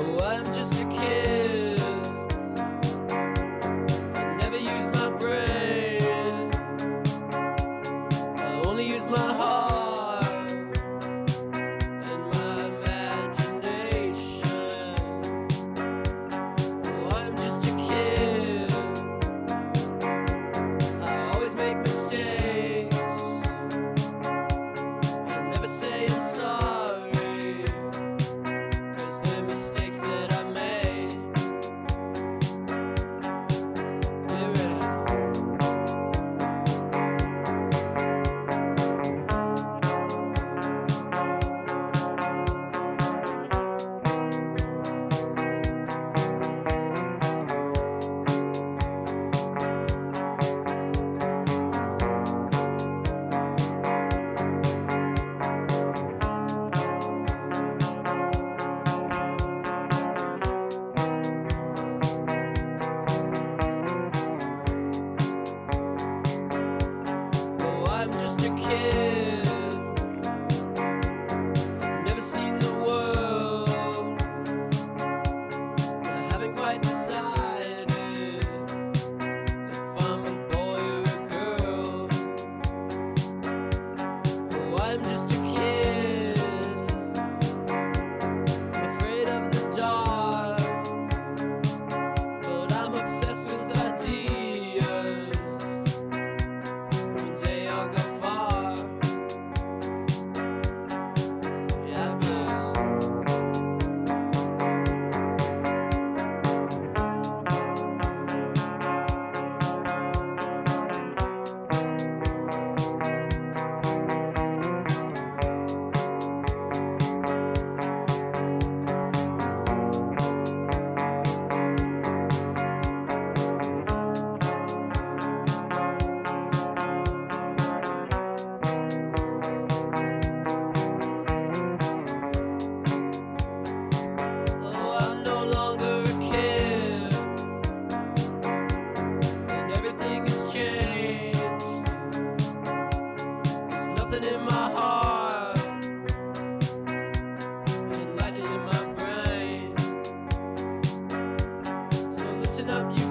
Oh, I'm just a kid. I never use my brain. I only use my heart and my imagination. Oh, I'm just a kid. I always make mistakes. I never say I'm sorry, 'cause they're mistakes that I made. Get ready. Oh, I'm just a kid. I've never seen the world. I haven't quite decided if I'm a boy or a girl. Oh, I'm just a kid. I'm afraid of the dark, but I'm obsessed with ideas. One day I'll go far. Yeah, please. Oh, I'm no longer a kid, and everything has changed. There's nothing in my heart, and lightning in my brain. So listen up, you